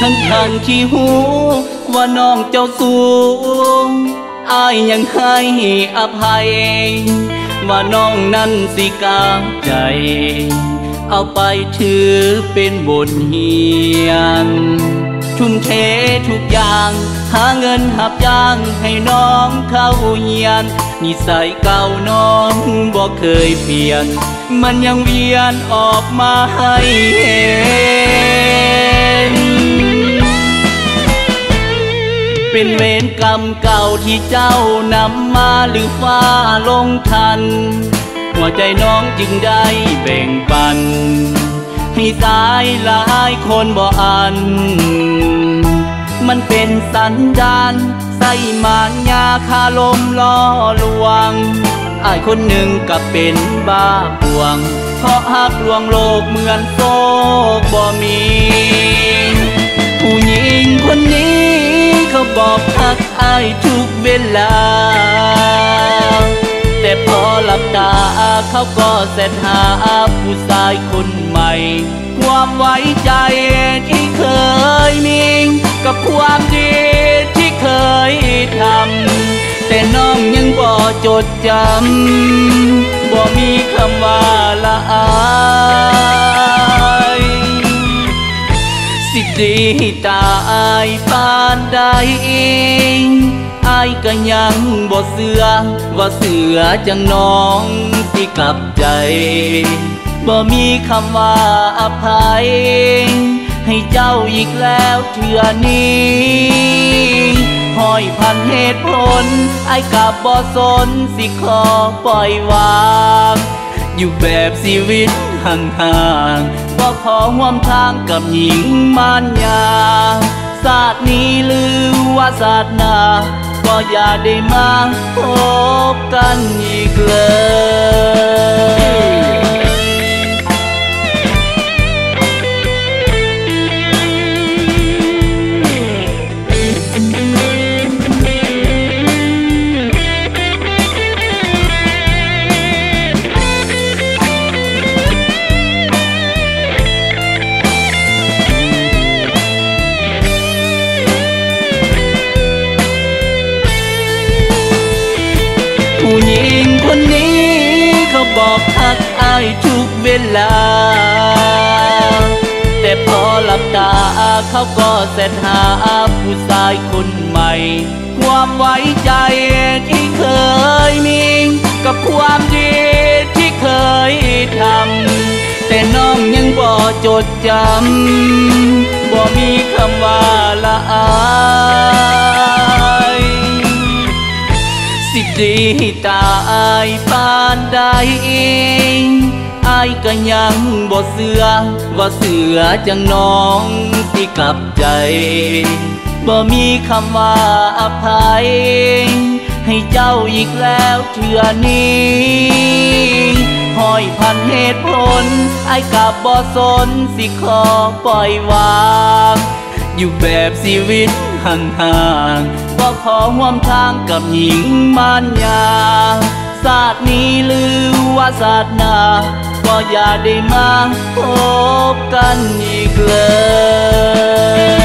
ทั้งขี้หูว่าน้องเจ้าสูงอายยังให้อภัยว่าน้องนั้นสิกาใจเอาไปถือเป็นบทเรียนทุ่มเททุกอย่างหาเงินหับย่างให้น้องเข้าเรียนนิสัยเก่าน้องบ่เคยเปลี่ยนมันยังเวียนออกมาให้เห็นเป็นเวรกรรมเก่าที่เจ้านำมาหรือฟ้าลงทันหัวใจน้องจึงได้แบ่งปันให้ตายหลายคนบ่อันมันเป็นสันดานใส่มารยาคาลมล่อลวงอายคนหนึ่งก็เป็นบ้าปวงเพราะหักลวงโลกเหมือนโซกบ่มีผู้หญิงคนนี้เขาบอกหักอายทุกเวลาแต่พอหลับตาเขาก็เสร็จหาผู้ชายคนใหม่ความไว้ใจที่เคยมีกับความดีที่เคยทำแต่น้องยังบ่จดจำบ่มีคำว่าละอายสิดีตายปานใดอายก็ยังบ่เสือว่าเสือจังน้องสิกลับใจบ่มีคำว่าอภัยให้เจ้าอีกแล้วเทื่อนี้ห้อยพันเหตุผลอายกับบ่สนสิขอปล่อยวางอยู่แบบชีวิตห่างๆบ่ขอร่วมทางกับหญิงมารยาศาสตร์นี้หรือว่าศาสตร์หน้าก็อย่าได้มาพบกันอีกเลยผู้หญิงคนนี้เขาบอกหักอายทุกเวลาแต่พอหลับตาเขาก็เสร็จหาผู้ชายคนใหม่ความไว้ใจที่เคยมีกับความดีที่เคยทำแต่น้องยังบ่จดจำบ่มีคำว่าละอายสิดีตายปานใดอายก็ยังบ่เสือว่าเสือจังน้องสิกลับใจบ่มีคำว่าอภัยให้เจ้าอีกแล้วเทื่อนี้ห้อยพันเหตุผลอายกับบ่สนสิขอปล่อยวางอยู่แบบชีวิตห่างๆบ่ขอร่วมทางกับหญิงมารยาศาสตร์นี้หรือว่าศาสตร์หน้าก็อย่าได้มาพบกันอีกเลย